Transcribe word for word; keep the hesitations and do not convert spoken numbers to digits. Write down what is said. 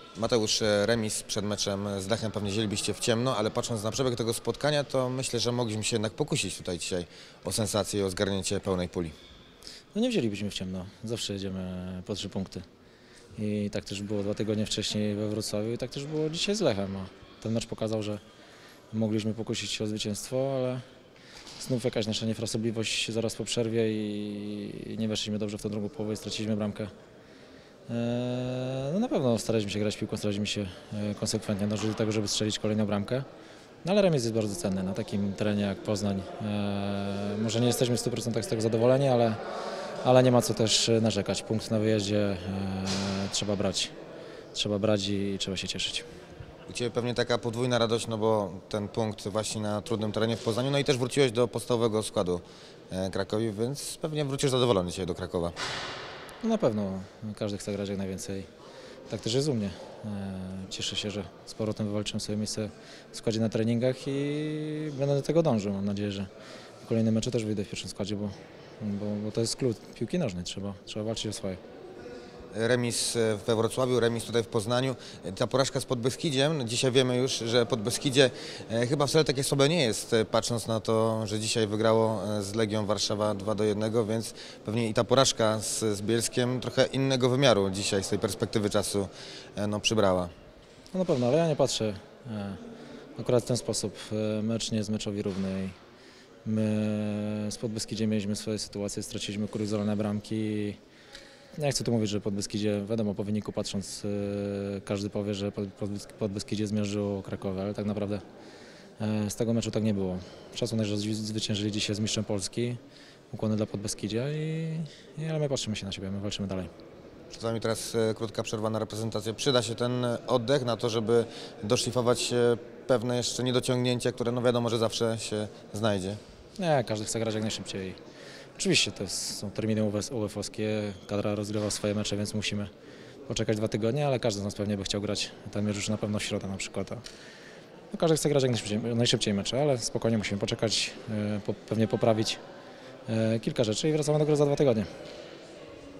Mateusz, remis przed meczem z Lechem pewnie wzięlibyście w ciemno, ale patrząc na przebieg tego spotkania, to myślę, że mogliśmy się jednak pokusić tutaj dzisiaj o sensację i o zgarnięcie pełnej puli. No nie wzięlibyśmy w ciemno, zawsze jedziemy po trzy punkty. I tak też było dwa tygodnie wcześniej we Wrocławiu i tak też było dzisiaj z Lechem. A ten mecz pokazał, że mogliśmy pokusić się o zwycięstwo, ale znów jakaś nasza niefrasobliwość zaraz po przerwie i nie weszliśmy dobrze w tę drugą połowę i straciliśmy bramkę. No na pewno staraliśmy się grać piłką, staraliśmy się konsekwentnie dążyć do tego, żeby strzelić kolejną bramkę. No ale remis jest bardzo cenny na takim terenie jak Poznań. Może nie jesteśmy w stu procentach z tego zadowoleni, ale, ale nie ma co też narzekać. Punkt na wyjeździe trzeba brać. Trzeba brać i trzeba się cieszyć. U Ciebie pewnie taka podwójna radość, no bo ten punkt właśnie na trudnym terenie w Poznaniu, no i też wróciłeś do podstawowego składu Krakowi, więc pewnie wrócisz zadowolony dzisiaj do Krakowa. No na pewno każdy chce grać jak najwięcej. Tak też jest u mnie. Cieszę się, że z powrotem wywalczyłem sobie miejsce w składzie na treningach i będę do tego dążył. Mam nadzieję, że w kolejnym meczu też wyjdę w pierwszym składzie, bo, bo, bo to jest klucz piłki nożnej. Trzeba, trzeba walczyć o swoje. Remis we Wrocławiu, remis tutaj w Poznaniu. Ta porażka z Podbeskidziem, dzisiaj wiemy już, że Podbeskidzie chyba wcale takie słabe nie jest, patrząc na to, że dzisiaj wygrało z Legią Warszawa dwa do jednego, więc pewnie i ta porażka z, z Bielskiem trochę innego wymiaru dzisiaj z tej perspektywy czasu no, przybrała. No na pewno, ale ja nie patrzę akurat w ten sposób. Mecz nie jest meczowi równy. My z Podbeskidziem mieliśmy swoje sytuacje, straciliśmy kuriozalne bramki. Nie chcę tu mówić, że Podbeskidzie, wiadomo, po wyniku patrząc, yy, każdy powie, że Podbeskidzie zmierzyło Krakowie, ale tak naprawdę yy, z tego meczu tak nie było. Szacunek, że zwyciężyli dzisiaj z mistrzem Polski, ukłony dla Podbeskidzia i, i ale my patrzymy się na siebie, my walczymy dalej. Przed Wami teraz e, krótka przerwa na reprezentację. Przyda się ten oddech na to, żeby doszlifować e, pewne jeszcze niedociągnięcia, które no wiadomo, że zawsze się znajdzie. Nie, każdy chce grać jak najszybciej. Oczywiście to są terminy U E F-owskie, kadra rozgrywa swoje mecze, więc musimy poczekać dwa tygodnie, ale każdy z nas pewnie by chciał grać ten mecz już na pewno w środę na przykład. No, każdy chce grać jak najszybciej, najszybciej mecze, ale spokojnie musimy poczekać, pewnie poprawić kilka rzeczy i wracamy do gry za dwa tygodnie.